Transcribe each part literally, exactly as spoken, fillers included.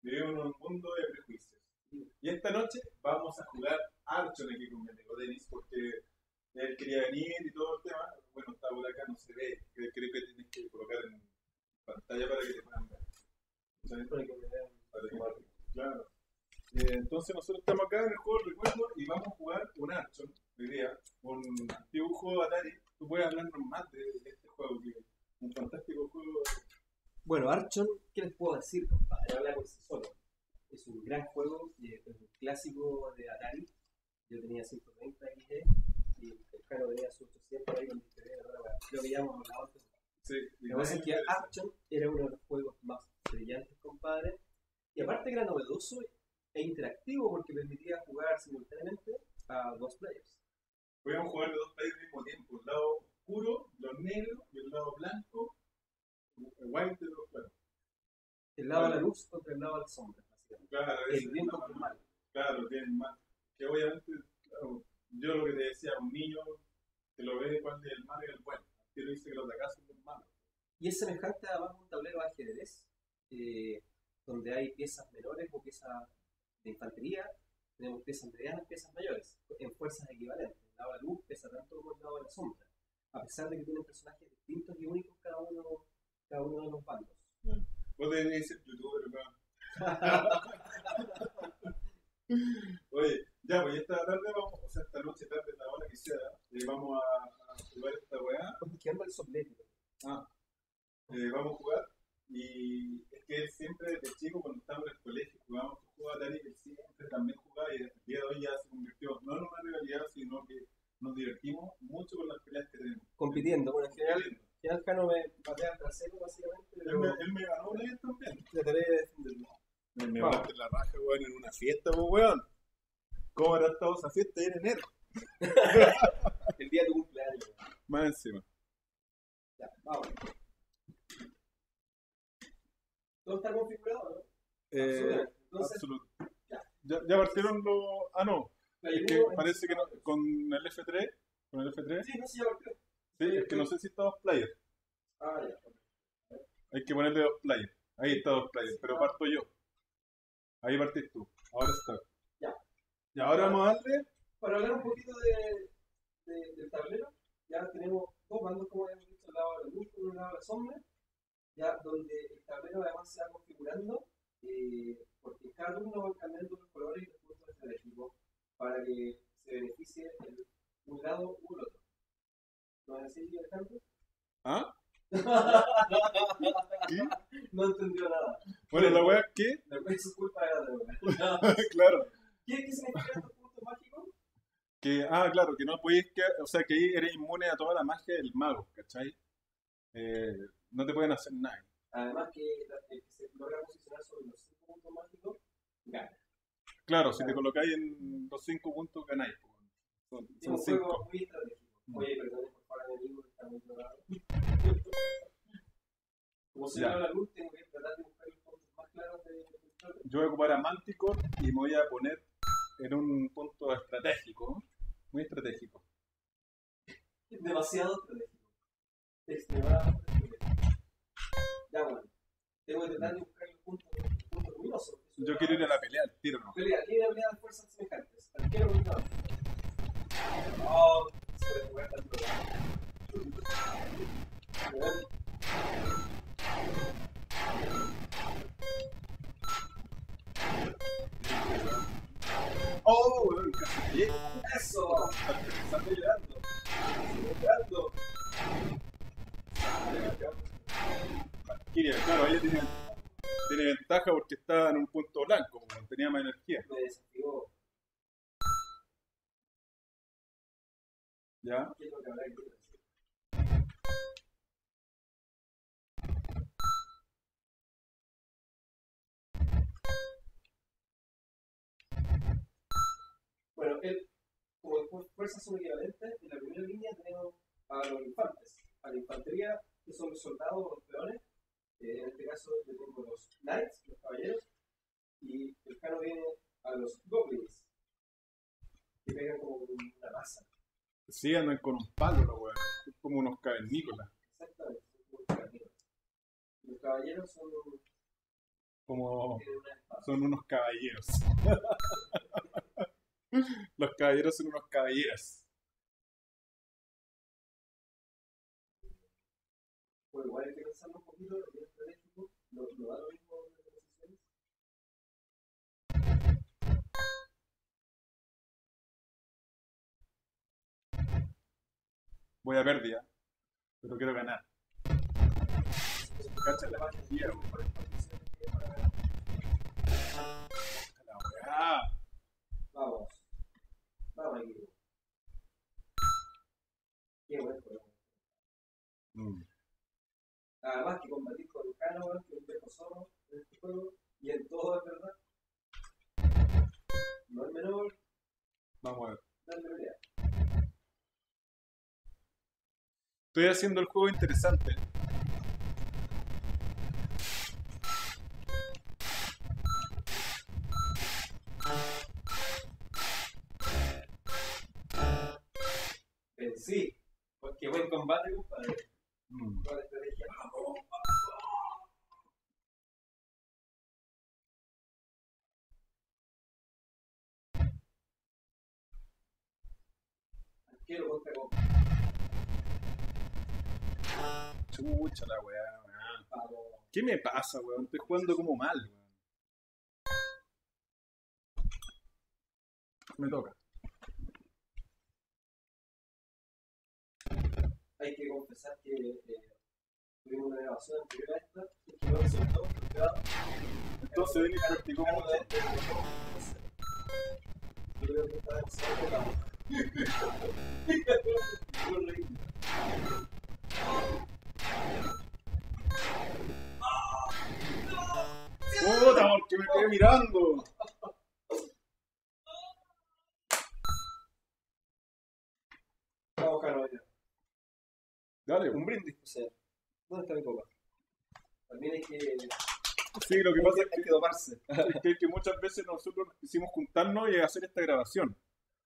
Vivimos en un mundo de prejuicios. Y esta noche vamos a jugar Archon aquí con mi amigo Denis, porque él quería venir y todo el tema. Bueno, está por acá, no se ve. Creo que tienes que colocar en pantalla para que te puedan ver. ¿Sabes? Para que me vean. Para que me vean. Claro. Eh, entonces nosotros estamos acá en el juego del recuerdo y vamos a jugar un Archon hoy día, un antiguo juego de Atari. Tú puedes hablarnos más de, de este juego, que es un fantástico juego. Bueno, Archon, ¿qué les puedo decir, compadre? Habla por sí solo. Es un gran juego, es un clásico de Atari. Yo tenía ciento treinta X D y el Jano tenía su ochocientos ahí con disquete. Creo que ya hemos hablado antes. Sí, lo que pasa es que Archon era uno de los juegos más brillantes, compadre. Y aparte que era novedoso e interactivo porque permitía jugar simultáneamente a dos players. Podíamos jugar de dos players al mismo tiempo, el lado oscuro, los negros, y el lado blanco, el white de los claros. El lado de la luz contra el lado de la sombra, básicamente. Claro, el bien contra el mal. Claro, bien mal. Que obviamente, claro, yo lo que te decía, un niño que lo ve cuál es el malo y el bueno. Que lo dice que los de acá son los malos. Y es semejante además a un tablero de ajedrez, eh, donde hay piezas menores o piezas de infantería, tenemos piezas medianas, piezas mayores, en fuerzas equivalentes. El lado de la luz pesa tanto como el lado de la sombra, a pesar de que tienen personajes distintos y únicos cada uno, cada uno de los bandos. Bueno, vos debes ser youtuber, ¿no? Oye, ya, pues esta tarde vamos, o sea, esta noche tarde, la hora que sea, eh, vamos a, a jugar esta weá. ¿Qué anda el soplete? Ah, eh, vamos a jugar. Y es que él siempre desde chico, cuando estábamos en el colegio, jugábamos un juego de Atari, él siempre también jugaba y el día de hoy ya se convirtió no en una rivalidad, sino que nos divertimos mucho con las peleas que tenemos. Compitiendo, bueno, en general, general Jano me patea al trasero, básicamente. Él me, él me ganó una vez también. Trataré de defenderlo. Me, me bate la raja, weón, en una fiesta, pues, weón. ¿Cómo habrá estado esa fiesta ahí en enero? El día de tu cumpleaños. Más encima. Ya, vamos. ¿Todo está configurado, no? Eh, Entonces, absoluto. Ya. ya, ya partieron los. Ah, no. Es que parece que no, con el F tres. Con el F tres. Sí, no sé, ya partió. Sí, es que no sé si está dos players. Ah, ya. Hay que ponerle dos players. Ahí está dos players, pero parto yo. Ahí partís tú. Ahora está. Ya. Y ahora vamos a darle. Para hablar un poquito de, de, del tablero, ya tenemos dos bandos, como habíamos dicho, el lado de la luz y el lado de la sombra. Ya, donde el tablero además se va configurando, eh, porque cada turno va cambiando los colores y los puntos estratégicos para que se beneficie el, un lado u el otro. ¿No es así, Alejandro? ¿Ah? ¿Qué? No entendió nada. Bueno, la wea es que. La wea es culpa de la droga. Claro. ¿Qué, ¿Qué significan estos puntos mágicos? Que, ah, claro, que no podéis que. O sea, que ahí eres inmune a toda la magia del mago, ¿cachai? Eh, no te pueden hacer nada. Además que el que se logra posicionar sobre los cinco puntos mágicos, gana. Claro, si te colocáis en los cinco puntos, ganáis. Son, es un cinco. juego muy estratégico. Oye, perdón por favor, enemigo, que está muy drogado. Como se llama la luz, tengo que tratar de buscar los puntos más claros de del tablero. Yo voy a ocupar a Manticore y me voy a poner en un punto estratégico. Muy estratégico. Demasiado estratégico. Extremadamente estratégico. Ya, bueno. Tengo que tratar de buscar los puntos, los puntos luminosos. Yo quiero ir a la pelea al tiro, ¿no? Pelea, aquí hay una pelea de fuerzas semejantes. Arquero contra otro. Oh, se puede jugar tanto. ¡Oh, weón! ¡Casi llego! ¡Eso! ¡Está llorando! ¡Está llorando! Valkyria, claro, ella tiene, tiene ventaja porque está en un punto blanco, como tenía más energía. Me desactivó. ¿Ya? ¿Qué es lo que habrá que decir? Bueno, él, como después fuerzas son equivalentes, en la primera línea tenemos a los infantes, a la infantería, que son los soldados o los peones. Eh, en este caso, yo tengo los knights, los caballeros, y el Jano viene a los goblins, que pegan como una masa. Sí, andan con un palo, los weón. Es como unos cavernícolas. Exactamente, son como caballeros. Los caballeros son Como Tienen una espada. son unos caballeros. Los caballeros son unos caballeros. Pues igual hay que pensarlo un poquito, es bien estratégico, no, no da lo mismo en las decisiones. Voy a pérdida, pero quiero ganar. Cacha la magia, tío. La weá. Vamos, vamos equipo. Qué buen juego. Mm. Además que combatir con Cano, que es un viejo zorro en este juego, y en todo es verdad. No es menor, Vamos a ver. darle pelea. Estoy haciendo el juego interesante. Vencí. Pues qué buen combate, compadre. Mm. Toda la estrategia. ¡Vamos! Arquero contra copa. Chucha la weá, weón. Vamos. ¿Qué me pasa, weón? Estoy jugando como mal, weón. Me toca. Hay que confesar que eh, tuvimos una grabación anterior a esta, y que no resultó, pero Entonces, ven y practicó Cano mucho. de este juego, no sé. Yo creo que está demasiado tocado. Yo reí. ¡Puta, porque me quedé mirando! Vamos, Cano, ya. Dale, Un weón. brindis, o sea. ¿Dónde está mi copa? También hay que, Sí, lo que pasa es hay que, que domarse. es que, que muchas veces nosotros quisimos juntarnos y hacer esta grabación.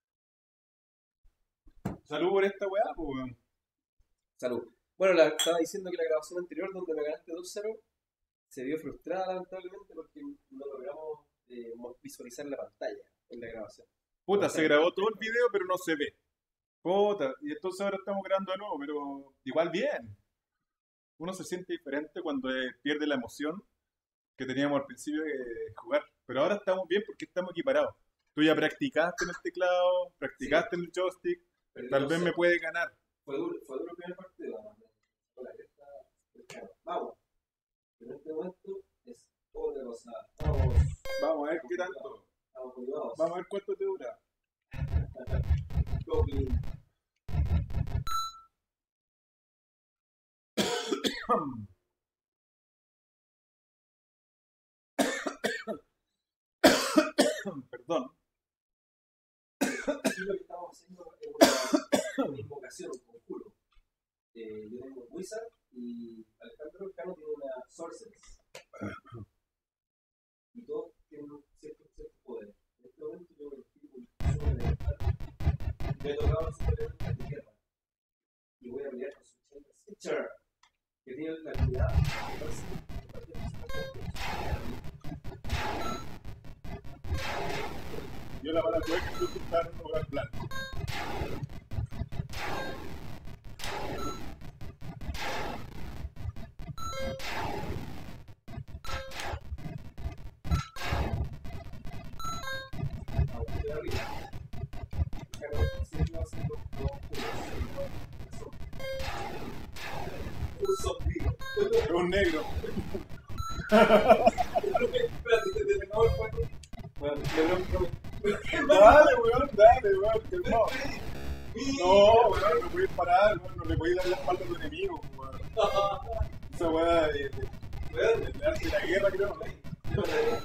Salud por esta weá, pues, weón. Salud. Bueno, la, estaba diciendo que la grabación anterior, donde me ganaste dos cero, se vio frustrada lamentablemente porque no logramos eh, visualizar la pantalla en la grabación. Puta, se grabó todo el video, pero no se ve. Puta, y entonces ahora estamos grabando de nuevo, pero igual bien. Uno se siente diferente cuando eh, pierde la emoción que teníamos al principio de jugar. Pero ahora estamos bien porque estamos equiparados. Tú ya practicaste en el teclado, practicaste en el joystick, Perdí tal dos vez me cero. puede ganar. Fue duro, fue duro el primer partido, además. Con la cresta del Cano. Vamos. Pero en este momento es otra cosa. Vamos. Vamos a ver qué tanto. Estamos motivados. Vamos a ver cuánto te dura. Goblin. Perdón. Aquí lo que estamos haciendo es una, una invocación, un conjuro. Eh, yo tengo un Wizard y Alejandro Cano tiene una Sorceress. Y todos tienen un cierto, cierto poder. En este momento yo elegí un super elemental. Me he tocado un super elemental de tierra. Y voy a pelear con su Enchanter Switcher, que tiene la habilidad de darse Yo la bala tuve que consultar en un lugar blanco. de arriba. Cano siempre va haciendo dos puros. Un sombrío. Es un negro. Espérate, te detengo el juego. Bueno, Lebron no me. Dale, weón, dale, weón, que no. No, weón, no podéis parar, weón, no le podéis dar la espalda a tu enemigo, weón. Esa weá de, de, Weón, de darte la guerra, creo. yo le.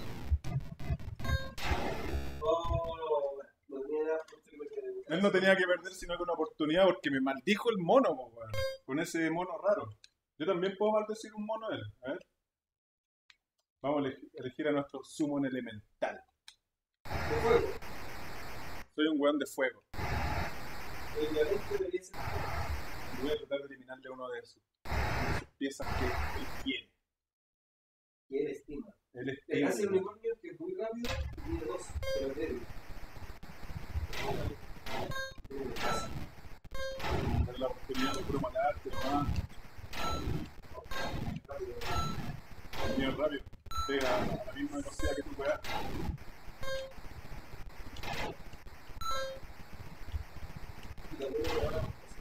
Oh, no tenía nada por que Él no tenía que perder sino que una oportunidad porque me maldijo el mono, po, weón. Con ese mono raro. Yo también puedo maldecir un mono a él, a ver. Vamos a elegir, elegir a nuestro summon elemental. de fuego. Soy un weón de fuego. El diamante debería ser. Y voy a tratar de eliminarle uno de sus, de sus piezas que él tiene. Que él estima. El El espíritu. hace el unicornio que es muy rápido y tiene dos, pero es débil. Tiene una casa. Es la oportunidad de puro matarte, nomás. Rápido. Bien rápido. Pega a la misma velocidad que tú puedas. Y también ahora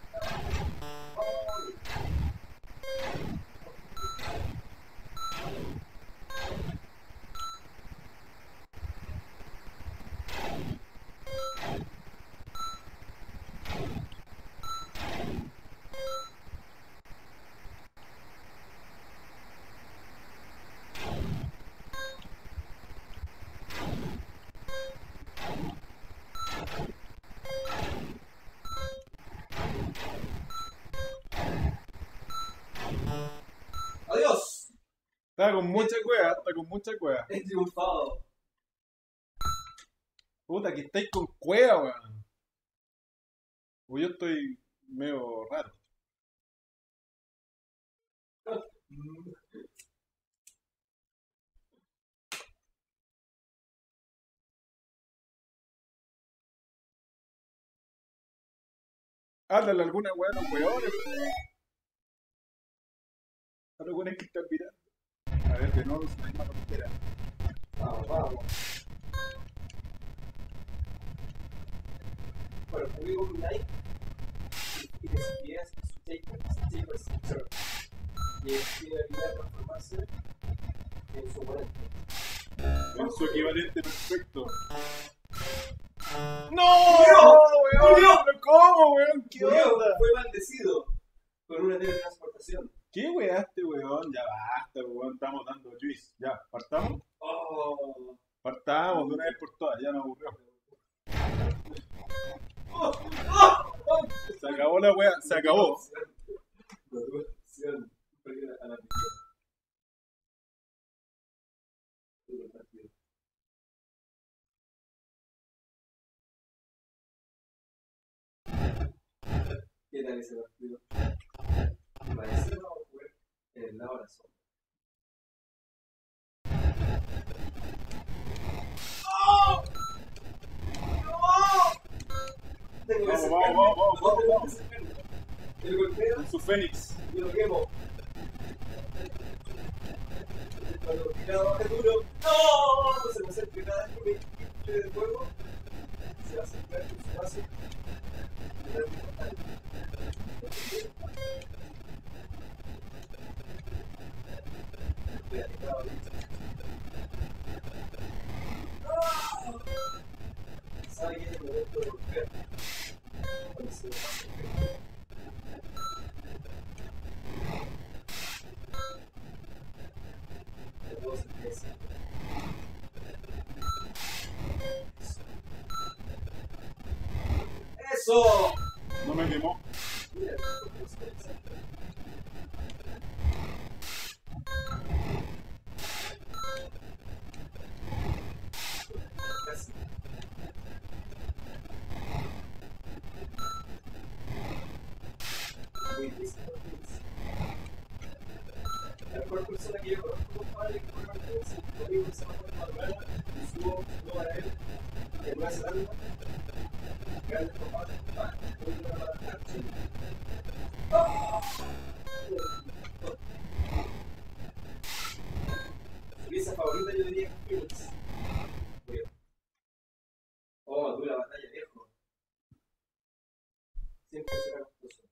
¡adiós! Está con mucha cueva, está con mucha cueva. He triunfado. Puta, que estáis con cueva, weón. O yo estoy medio raro. Háblale alguna weá a los weones. A los weones que están mirando. A ver, de nuevo es la misma tontera. Vamos, vamos. Bueno, publico un like y que si quieres su Shaper Stitcher y tiene la habilidad de transformarse en su oponente. En su equivalente perfecto. ¡No! ¡Weón! ¡Murió! ¿Pero cómo, weón? ¿Qué Murió, onda? fue maldecido con una teletransportación. ¿Qué weá este weón? Ya basta, weón. Estamos dando juice. Ya, partamos. Oh. Partamos de una vez por todas. Ya nos aburrió. Oh, oh, oh. Se acabó la weá. Se acabó. La opción. Perdió a la primera. ¿Qué tal ese partido? Parece vamos a jugar en el lado de la sombra. ¡Oh! ¡No! Tengo que Vamos, acercarme. vamos, vamos, vamos, Tengo que vamos. acercarme. El golpeo Con su Fénix. y lo quemo. Cuando tira baja duro. ¡No! Se me acerca cada vez que me quite del juego. Se va a acercar con su base. Y darme un ataque. Estoy alejado ahorita. ¡Ah! ¿Sabe qué es el momento de golpear? Cuando se me pasa el efecto. El juego se empieza. ¡Eso! No me quemó. Mira, cómo se empieza. Casi. Muy difícil, muy difícil. La mejor persona que yo conozco, compadre, que fue Martínez, mi amigo que se llama Juan Manuela, subo, subo a él, en Nueva Zelanda, grandes compadres, compadre, muy buena para la cancha. Su pieza favorita yo diría que es Phoenix. Murió. Oh, dura batalla, viejo. Siempre será costoso.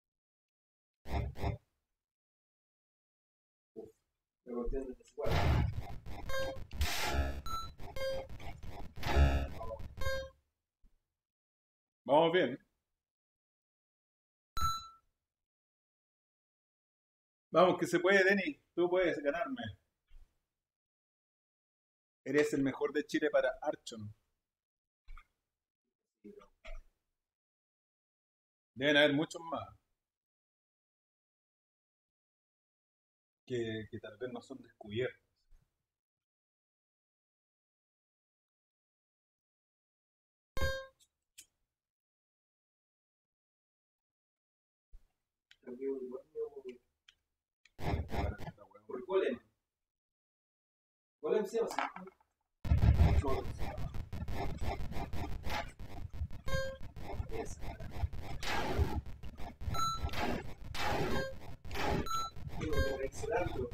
Uf, me golpean desde su cuarto. Vamos bien. Vamos, que se puede, Denis. Tú puedes ganarme. Eres el mejor de Chile para Archon. Deben haber muchos más. Que, que tal vez no son descubiertos. Cambió un golpe Para esta weá. por golem. Golem se llama así. Esa. Tengo que reaccionarlo.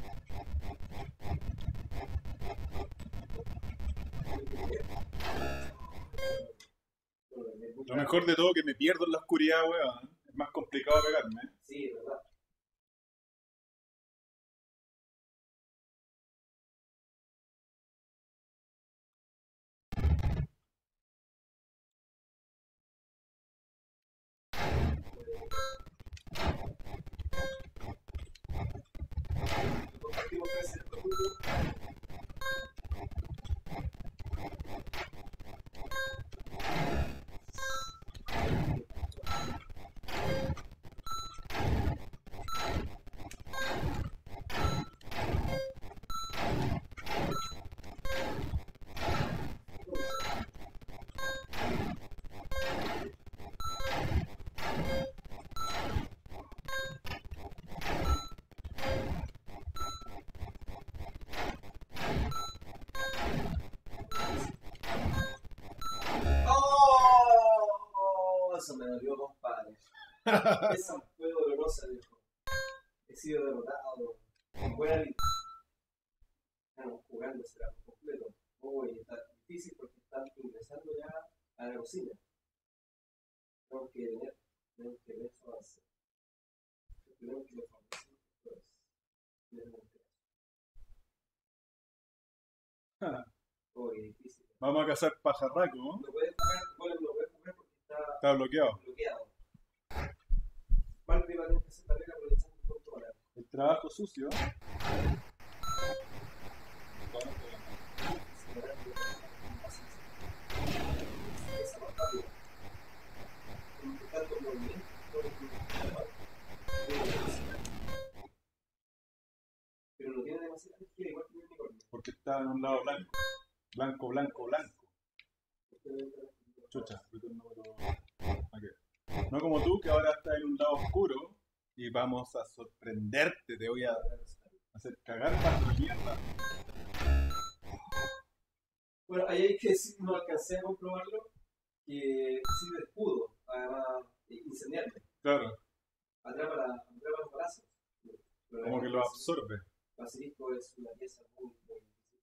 Lo mejor de todo que me pierdo en la oscuridad, weón. Es más complicado pegarme. Sí, verdad. Compartimos tres en el eso me dolió, compadre. Esa fue dolorosa, viejo. He sido derrotado. Buena vida. Estamos jugando ese lado completo. Uy, está difícil porque están ingresando ya a la cocina. Tenemos que tener, tenemos que ver su avance. Tenemos que los fabricantes Uy, difícil. Vamos a cazar pajarraco, ¿no? No puedes jugar, bueno, no puedes jugar porque está, Está bloqueado. bloqueado. Valve va a tener que hacer la pega aprovechando el punto ahora. El trabajo sucio. Esa más rápido. Tanto movimiento, pero no tiene demasiada energía, igual que el unicornio. Porque está en un lado blanco. Blanco, blanco, blanco. Chucha, okay. No como tú, que ahora estás en un lado oscuro y vamos a sorprenderte. Te voy a hacer cagar para tu mierda. Bueno, ahí hay que decir, no alcancé a comprobarlo, que sirve de escudo, además incendiante. Claro. Atrapa, la, atrapa los balazos. Como que lo absorbe. Basilisco es una pieza muy, muy difícil.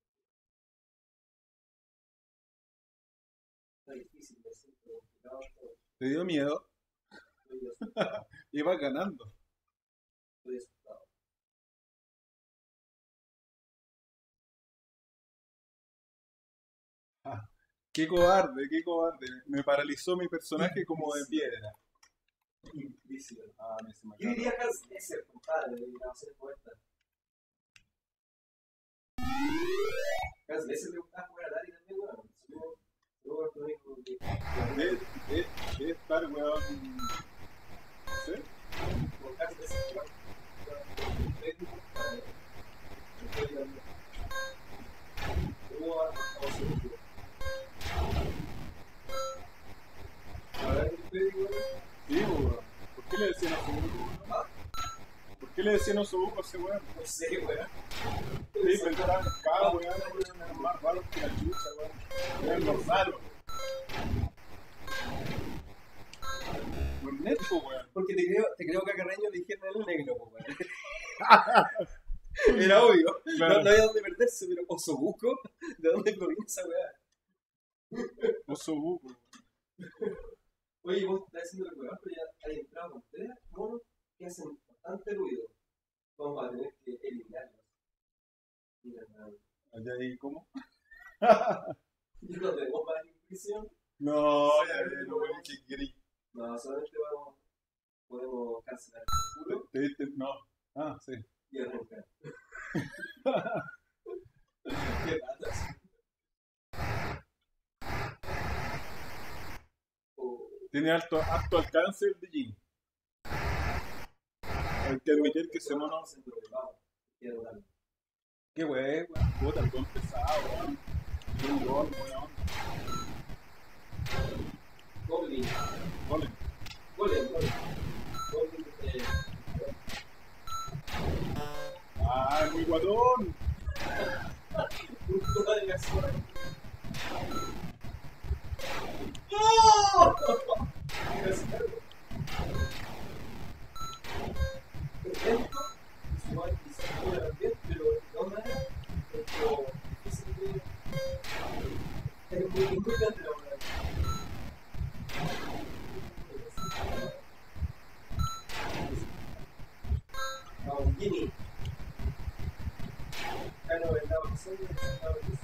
Está difícil de hacer, pero complicado todo. ¿Te dio miedo? Estoy asustado. Iba ganando. Estoy asustado. Ah, qué cobarde, qué cobarde. Me paralizó mi personaje como de piedra. Difícil. Ah, me se me Yo diría que es el compadre de la base de poeta. Casi veces le gustaba jugar a Dari también, bueno. Luego el único que. Debe, debe, debe estar, weón. No sé. Como casi veces jugar. Luego a segundo. Ahora el pédigo. Sí, weón. ¿Por qué le decían a su buco? ¿Por qué le decían a su buco a ese weón? No sé, weón. Sí, pensaban, cada weón eran más raros que la chucha, weón. Eran los raros. Los netos, weón. Porque te creo, te creo que a Carreño le dijeron el negro, weón. Era obvio. Claro. No, no había dónde perderse, pero Osobuco, ¿de dónde proviene esa weá? Oso buco. Oye, vos estás haciendo el weón, pero ya hay entrado con tres monos que hacen bastante ruido. Vamos a tener que eliminarlos. Mira, nada. ¿Allá ahí cómo? ¿Y no tenemos más inscripción? No, ya, ya, no, weón, que querí. No, solamente vamos, podemos cancelar el culo ¿Te viste? No. Ah, sí. y arrancar. ¿Qué patas? Oh, Tiene alto, alto alcance el de Jin. Hay que admitir que ese mono. vamos, quiero darle. Qué wey, weón. Puta, el gol pesado, weón. Un gol, weón. Goblin, Goles. Golem, Golem. Goblin, eh, Ah, es muy guatón. ¡Oh! Perfecto, igual quizás pueda también, pero de todas maneras, esto es muy, es muy, es muy grande la verdad. Vamos, Jimmy. Acá no vendaba pasando, no sacaba luz.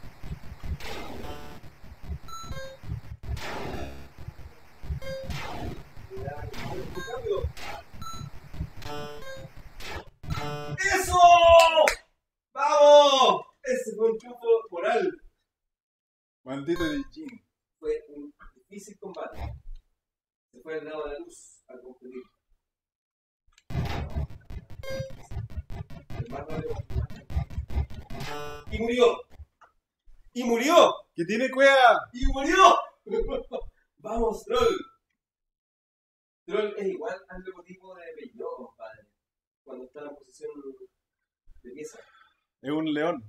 ¡Eso! ¡Vamos! Ese fue un triunfo moral. Maldito de Jin. Fue un difícil combate. Se fue al lado de la luz al competir. El más rápido. Y murió. Y murió. ¿Qué tiene cueva? Y murió. Vamos, Troll. Troll es igual al logotipo de Peugeot, compadre. Cuando está en posición de pieza. Es un león.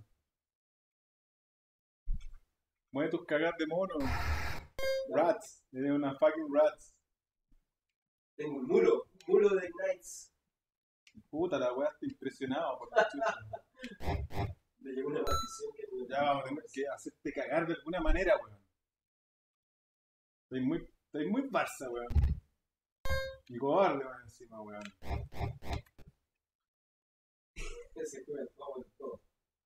Mueve tus cagas de mono. Rats. Eres una fucking rats. Tengo un mulo. Un mulo de Knights. Puta, la weá está impresionado por la chucha. Le llegó una maldición que no. Ya vamos a tener que hacerte cagar de alguna manera, weón. Estoy muy, estoy muy Barça, weón. Y cobarde, weón, encima, weón. Ese juega el juego de todo.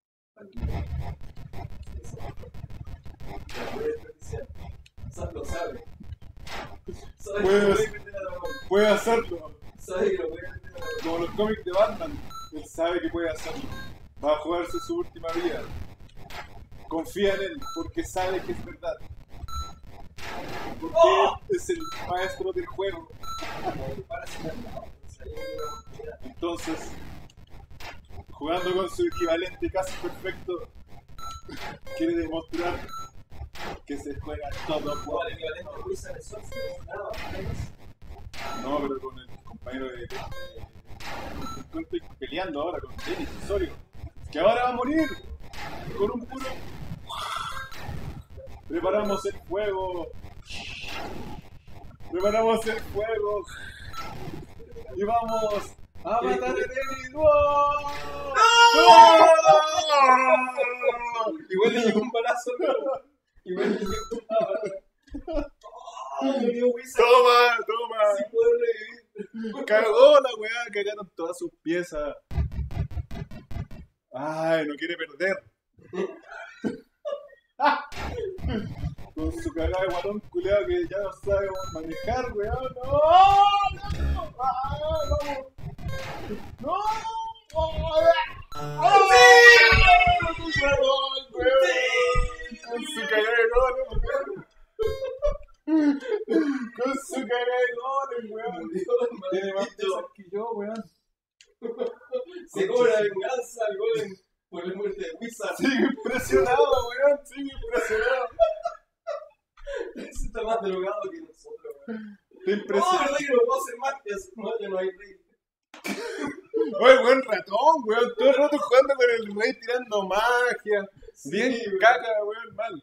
Lo sabe. Sabe que lo puede meter a la mano. Puede hacerlo. Sabe que lo puede meter a la mano. Como los cómics de Batman, él sabe que puede hacerlo. Va a jugarse su última vida. Confía en él porque sabe que es verdad. Porque ¡Oh! él es el maestro del juego. Entonces, jugando con su equivalente casi perfecto, quiere demostrar que se juega todo por el equivalente de Wizard de Sorcerer, nada más. No, pero con el compañero de... de, de estoy peleando ahora con Denis Osorio, que ahora va a morir con un puro... Preparamos el fuego. Preparamos el fuego. Y vamos a matar a Denis. ¡No! Igual le llegó un balazo, ¿no? Igual le llegó un balazo. ¡Oh! Murió Wizard. ¡Toma! ¡Toma! Sí puede revivir. Cagó la weá, cagaron todas sus piezas. Ay, no quiere perder. Con su cagada de guatón culeado que ya no sabe cómo manejar, weón. ¡No! ¡No! ¡Ah, vamos! ¡No! ¡Oh! ¡Oh! ¡Sí! Con su cagada de goles, weón. Con su cagada de goles, weón. Tiene más piezas que yo, weón. Se cobra venganza al golem por la muerte de Wizard. Sigue impresionado, weón. Sigue impresionado. Ese está más drogado que nosotros, weón. Está impresionado. No, verdad que no puedo hacer magias. No, ya no hay rey. Oye, buen ratón, weón. Todo el rato jugando con el rey tirando magia. Sí, Bien weón. caca, weón, mal.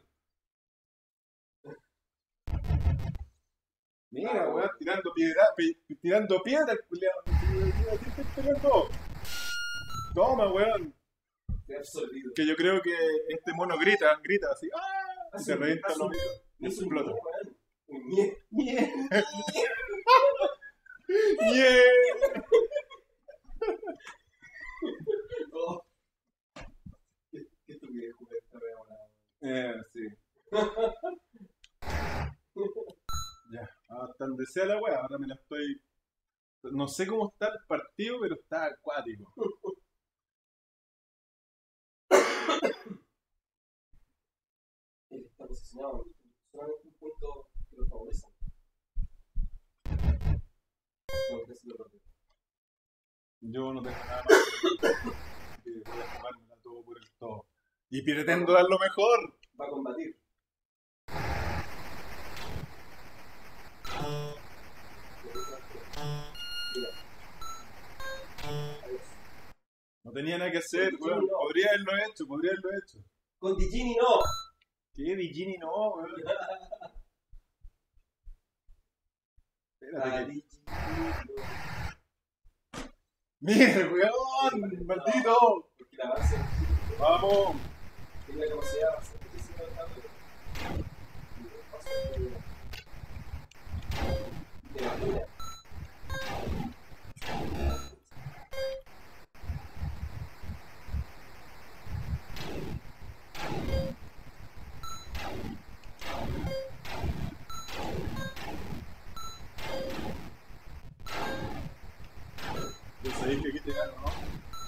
Mira, Ah, weón, tirando piedra, pi- tirando piedra, culiao. ¿Qué estás pegando? Toma, weón. Estoy absorbido. Que yo creo que este mono grita, grita así. ¡Ah! Ah, Se sí, revienta ah, los sí. oídos. Y Es un explota. ñe, weón. Un ñe. ¡Nie! ¡Nie! Oh. Qué, qué estupidez jugar esta wea ahora. Eh, sí. Ya, hasta donde sea la wea, ahora me la estoy... No sé cómo está el partido, pero está acuático. Él está posicionado en solamente un punto que lo favorece. No, que se lo rompe. Yo no tengo nada más que voy a jugármela todo por el todo. Y pretendo dar lo mejor. Va a combatir. Mira. Adiós. No tenía nada que hacer, Sí, weón. no. Podría haberlo hecho, podría haberlo hecho. Con Digini no. ¿Qué Digini no, weón? Espérate Ah, que... Digini no. ¡Mire, weón! ¡Maldito! Porque la base ¡Vamos! tiene la capacidad de hacer que se me tablero. De la mira. Ya sabéis que aquí te gano, ¿no?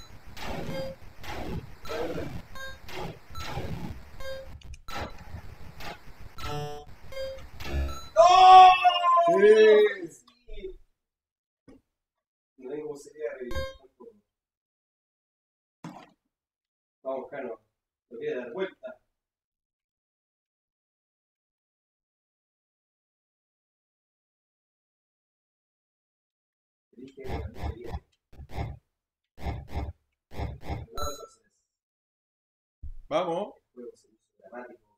¡Oh! Sí. Sí. No hay como sería revivir tampoco. Vamos, Cano. Lo quiere dar vuelta. Elige la categoría. No los haces. Vamos. El juego se hizo dramático.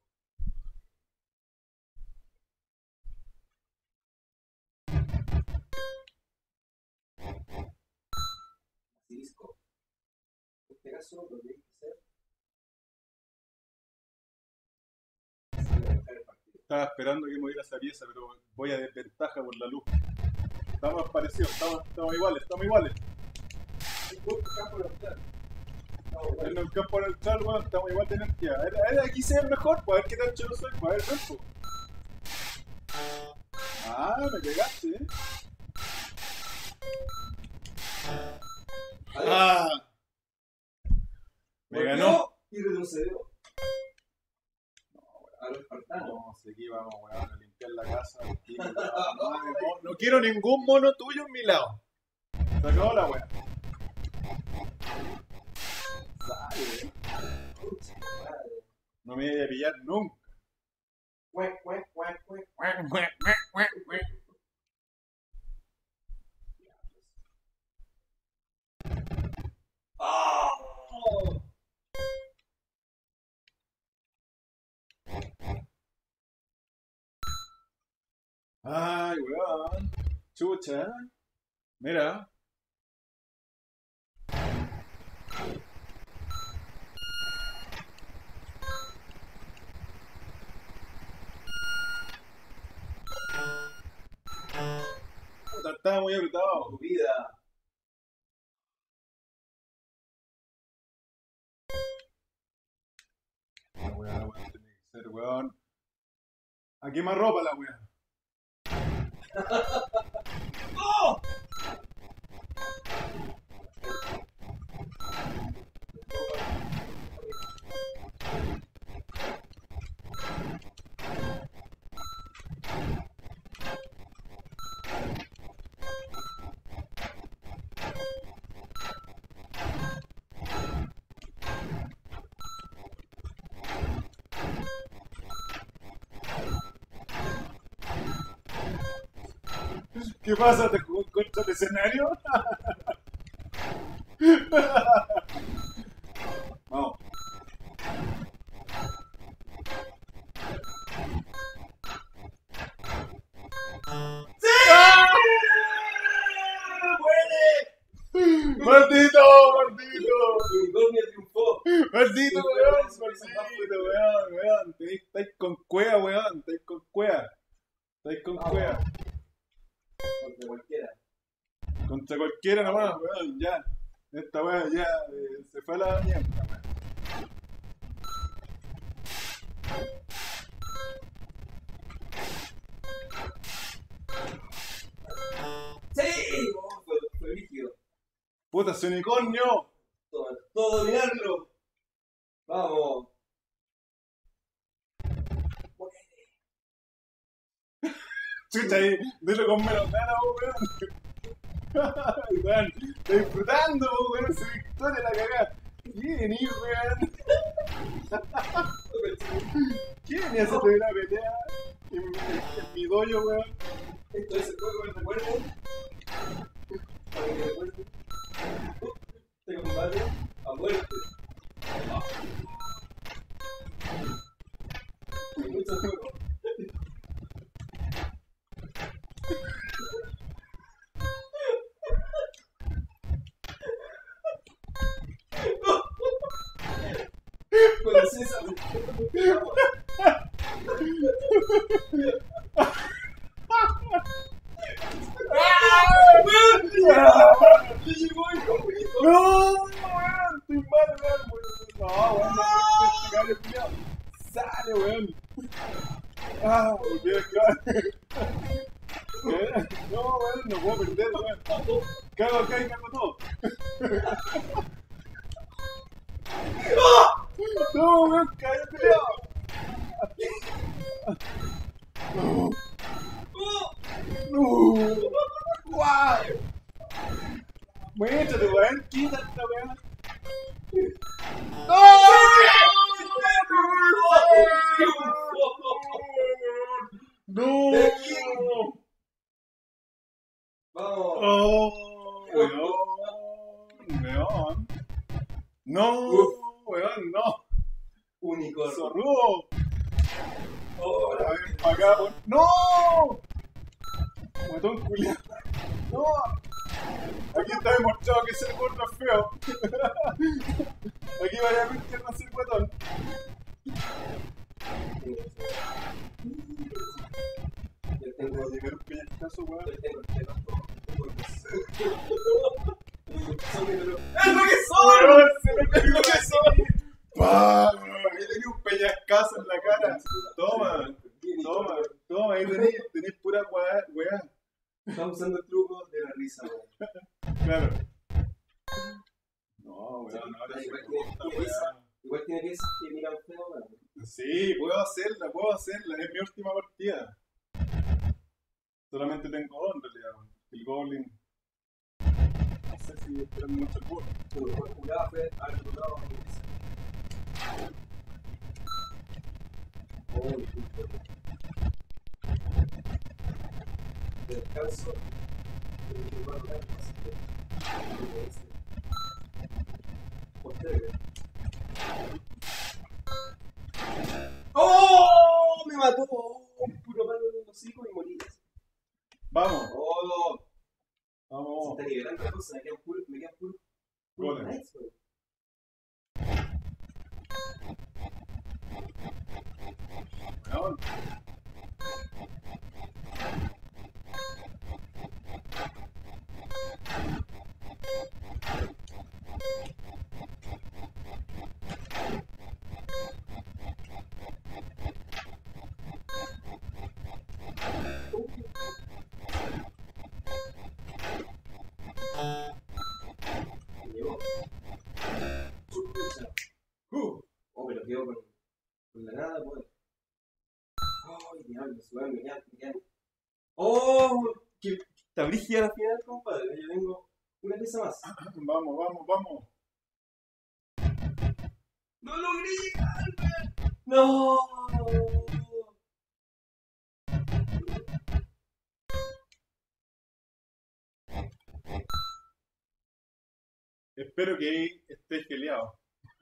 Basilisco. En este caso, lo que hay que hacer es dejar el partido. Estaba esperando que moviera esa pieza, pero voy a desventaja por la luz. Estamos parecidos, estamos, estamos iguales, estamos iguales. El campo neutral. No, En bueno. el campo neutral, weón, estamos igual de energía. A ver, a ver, aquí se ve mejor, pues a ver qué tan chulo soy, pues a ver, ven, pues. Ah, me pegaste, eh. Ah, me Volvió ganó. y retrocedió. A los espartanos. No, si aquí vamos, weón, a limpiar la casa. Aquí, weón, no, no quiero ningún mono tuyo en mi lado. Se acabó la weá. Sale, Pucha madre. no me voy a pillar nunca. Cuec, cuec, cuec, cuec. ¡Oh! Ay, weón. Chucha. Mira. Puta, estaba muy apretado. Tu vida. La weá, la weá, tiene que ser, weón. A quemar ropa la weá. ¡Oh! ¿Qué pasa? ¿Te jugó contra el escenario? Vamos. ¡Ah! ¡Muere! ¡Maldito! ¡Maldito! Unicornio triunfó. ¡Maldito, Sí, weón! sí, ¡Maldito, weón! Weón, Tenéis- estáis con cuea, weón. Estáis con cuea. Estáis con Vamos. cuea. Contra cualquiera. Contra cualquiera nomás, weón. Ya. Esta weón ya eh, se fue a la mierda, weón. ¡Sí! Oh, fue, fue rígido. ¡Puta, ese unicornio! Todo, todo dominarlo. Vamos. Chucha, ahí, dilo con menos ganas, weón. Weón, estoy disfrutando, weón, su victoria la cagada. ¿Qué venís, weón? ¿Qué venía a hacer una pelea en, en mi dojo, weón? Esto es el juego del recuerdo. Para que recuerden. Este combate a muerte. Eso es juego. Con César. ¡Le llegó el conjunto! ¡No! ¡Weón! ¡Estoy mal, weón! ¡No, weón! ¡No puedo investigar el culiao! ¡Sale, weón! ¡Ah! ¡Qué cabrón! No, weón, no puedo perder, weón. Cago acá y cago todo. No, weón, cállate, culiao. No. No. ¡Guau! Muéstrate, weón, quítate esta weón. ¡No! ¡No! Vamos. ¡Oh! ¡Weón! ¡Weón! ¡No! ¡Weón, no! Unicornio. ¡Zorrudo! Oh, A ver, para acá, weón. ¡No! ¡Matón culiao! ¡No! Aquí está demostrado que ser gordo es feo. Aquí vaya a ver que no ser guatón. yo tengo, Va a llegar un peñascazo, weón. yo tengo, tengo, tengo, ¡es lo que soy! ¡Weón, se me cayó lo que soy! ¡Pah! Ahí tenía un peñascazo en la cara. Toma, toma, toma, ahí tenés, tenés pura weá, weá. Estamos usando el truco de la risa, weón. Claro. No, weón, ahora se Igual corta, tiene weá. piezas, igual tiene piezas que miran feo, weón. Sí, puedo hacerla, puedo hacerla. Es mi última partida. Solamente tengo dos en realidad. El Goblin. No sé si esperan mucho el burro. Tu mejor jugada fue haber jugado a mi pieza. Oh, disculpe. De descanso. De mi hermano Carlos, así que. ¿Qué dice? Postergue. ¡Oh! Me mató. Un puro palo en el hocico y morí. Vamos, ¡Oh! Se vamos. está nivelando la cosa. Me quedan puro. Me quedan puro. Puro Goles. knights, weón. Weón. Me llevó. Uh, oh, pero quedó con, con la nada, pues. Ay, diablo, weón, me quedan, me quedan. Oh, que está brígida la final, compadre. Yo tengo una pieza más. Vamos, vamos, vamos. ¡No logré llegar! ¡No! Espero que ahí estés geleado.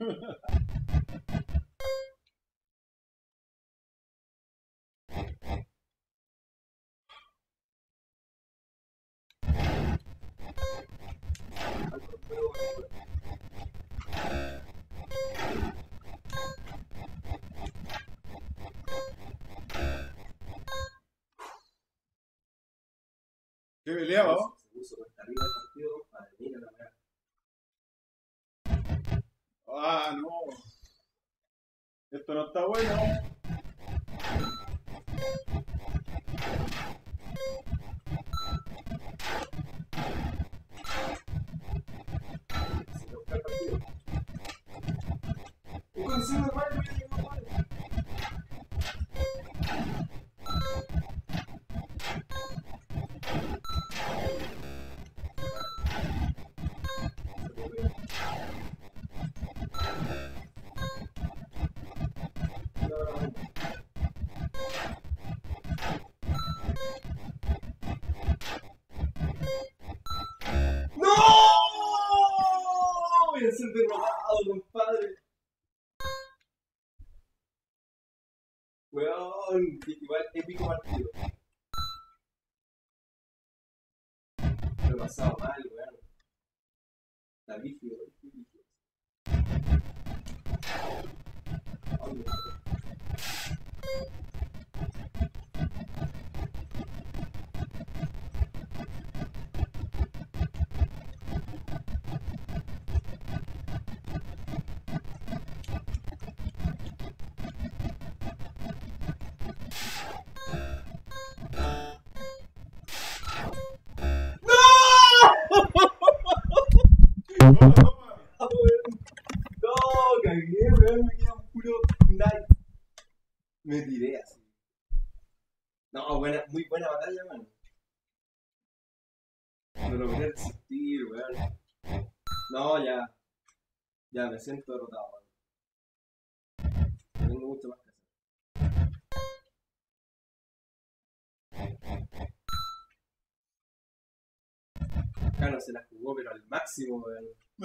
¿Qué peleaba? Se puso cuesta arriba el partido, compadre. Mira la weá. Ah, no. Esto no está bueno. Se busca el partido. En condiciones normales, no llegó, compadre. No, no, no. Weón, igual épico partido. Lo he pasado mal, weón. Está brígido, brígido. Ay, weón. No, cagué, weón, me queda un puro knife. Me tiré así. No, buena, muy buena batalla, mano. No lo logré resistir, weón. No, ya. Ya me siento derrotado, weón. No tengo mucho más que hacer. Acá no se la jugó, pero al máximo, weón.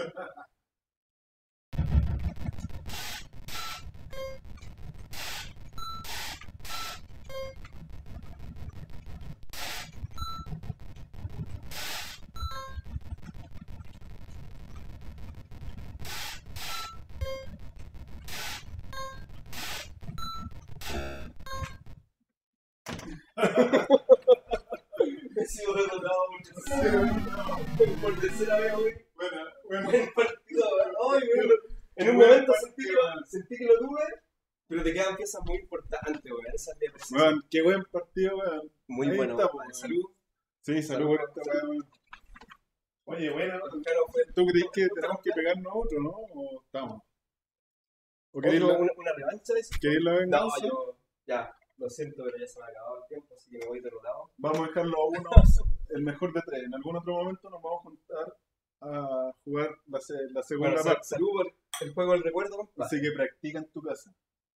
He sido derrotado por, por tercera vez, güey. Bueno, bueno. Buen partido, güey. Ay, güey. En un momento sentí que, lo, sentí que lo tuve, pero te quedan piezas muy importantes, güey. Esa es la precisión. Weón, qué buen partido, weón. Muy Ahí bueno. está, Weón. pues, Salud. Sí, salud por esta weá, weón. Oye, bueno, ¿tú crees que tenemos que pegarnos otro, no? ¿O estamos? ¿O queréis la, una, una revancha de eso? ¿queréis la No, venganza? yo. Ya, lo siento, pero ya se me ha acabado el tiempo, así que me voy derrotado. Vamos a dejarlo a uno, el mejor de tres. En algún otro momento nos vamos a juntar a jugar la, se- la segunda Bueno, parte. salud por el juego del recuerdo, compadre. Así que practica en tu casa.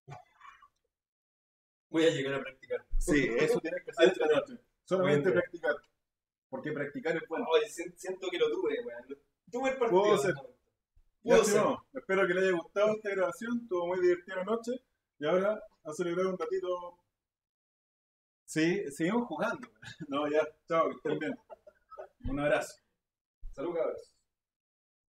Voy a llegar a practicar. Sí, eso tienes que hacer esta Entrenar. noche. Solamente Voy a practicar. Porque practicar es bueno. Oye, si- siento que lo tuve, weón. Tuve el partido. Puedo ser. Pudo Ya, ser. Simón, espero que les haya gustado esta grabación. Estuvo muy divertida la noche. Y ahora a celebrar un ratito. Sí, seguimos jugando. No, ya. Chao, que estén bien. Un abrazo. Salud, cabros.